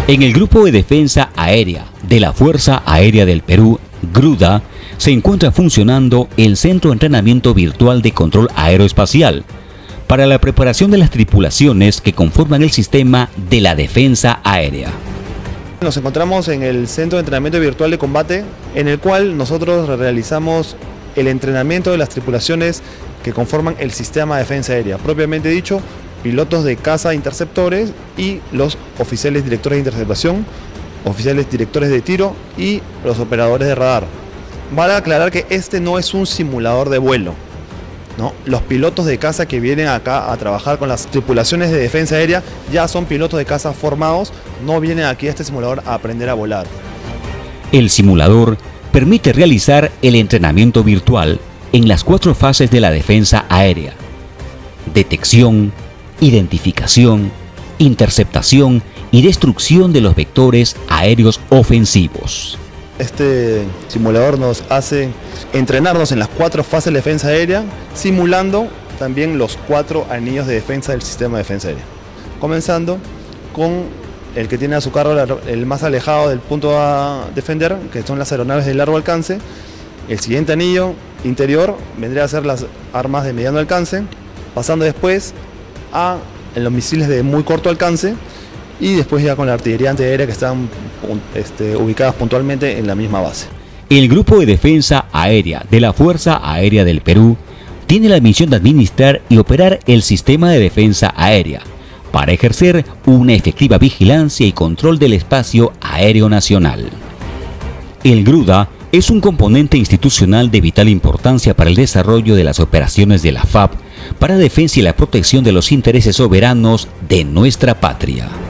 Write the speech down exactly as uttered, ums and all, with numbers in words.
En el Grupo de Defensa Aérea de la Fuerza Aérea del Perú, GRUDA, se encuentra funcionando el Centro de Entrenamiento Virtual de Control Aeroespacial para la preparación de las tripulaciones que conforman el sistema de la defensa aérea. Nos encontramos en el Centro de Entrenamiento Virtual de Combate, en el cual nosotros realizamos el entrenamiento de las tripulaciones que conforman el sistema de defensa aérea, propiamente dicho, pilotos de caza interceptores y los oficiales directores de interceptación, oficiales directores de tiro y los operadores de radar. Vale aclarar que este no es un simulador de vuelo, ¿no? Los pilotos de caza que vienen acá a trabajar con las tripulaciones de defensa aérea ya son pilotos de caza formados, no vienen aquí a este simulador a aprender a volar. El simulador permite realizar el entrenamiento virtual en las cuatro fases de la defensa aérea: detección, identificación, interceptación y destrucción de los vectores aéreos ofensivos. Este simulador nos hace entrenarnos en las cuatro fases de defensa aérea, simulando también los cuatro anillos de defensa del sistema de defensa aérea. Comenzando con el que tiene a su cargo el más alejado del punto a defender, que son las aeronaves de largo alcance. El siguiente anillo interior vendría a ser las armas de mediano alcance, pasando después a los misiles de muy corto alcance y después ya con la artillería antiaérea que están este, ubicadas puntualmente en la misma base. El Grupo de Defensa Aérea de la Fuerza Aérea del Perú tiene la misión de administrar y operar el sistema de defensa aérea para ejercer una efectiva vigilancia y control del espacio aéreo nacional. El GRUDA es un componente institucional de vital importancia para el desarrollo de las operaciones de la F A B para la defensa y la protección de los intereses soberanos de nuestra patria.